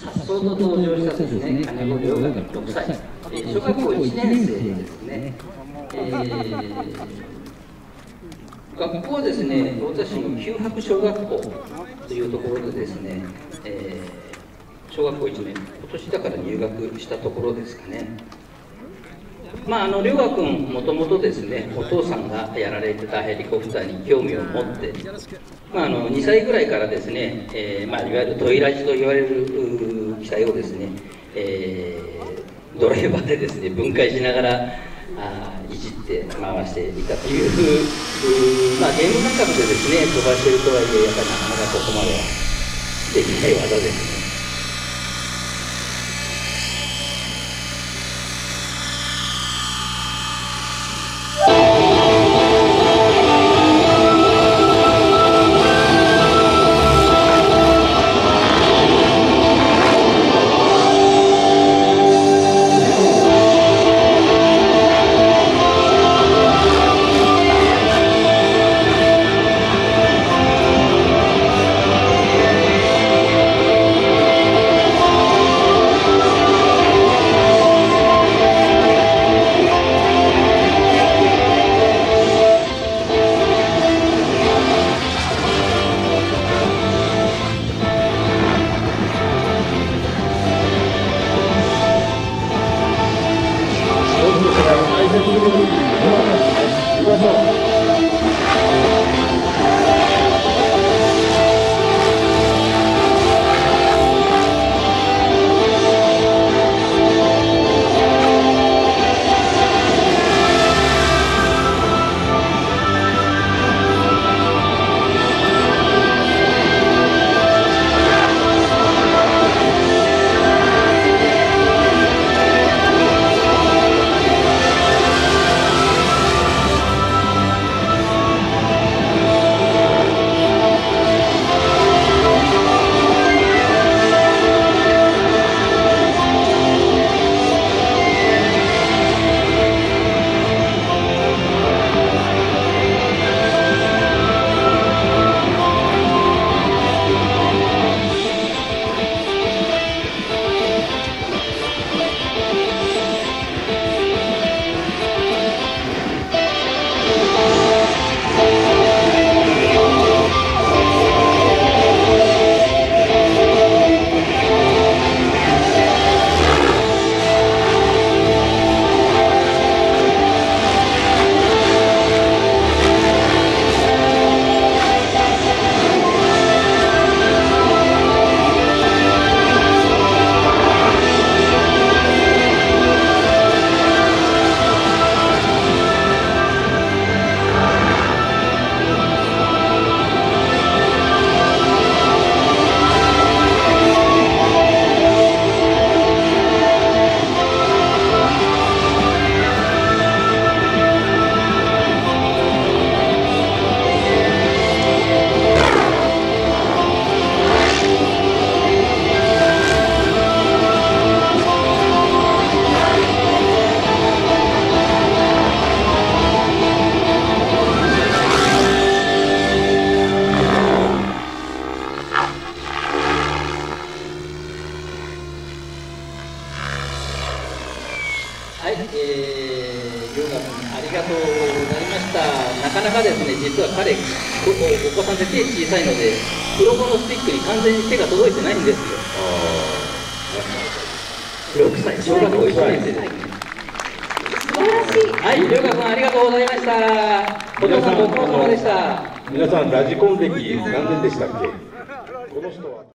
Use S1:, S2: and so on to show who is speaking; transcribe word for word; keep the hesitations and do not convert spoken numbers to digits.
S1: さっそうと登場したですね、金子亮がろくさい、えー、小学校いちねん生ですね。えー、学校はですね、太田市の九博小学校というところでですね、えー、小学校いちねん、今年だから入学したところですかね。まあ、あの亮河君、もともとですね、お父さんがやられてたヘリコプターに興味を持って、まあ、あのにさいぐらいからですね、えーまあ、いわゆるトイラジと言われる機体をですね、えー、ドライバーでですね、分解しながらあいじって回していたという、まあ、ゲーム感覚でですね、飛ばしているとはいえ、やっぱりなかなかここまではできない技ですね。はい、えー、亮河君ありがとうございました。なかなかですね、実は彼、お, お子さんって手小さいので、黒子のスティックに完全に手が届いてないんですよ。ろくさい、小学校いちねん生ですね。
S2: 素晴らしい。
S1: はい、亮河君ありがとうございました。お父さんご苦労様でした。
S3: 皆さん、ラジコン歴何年でしたっけ？この人は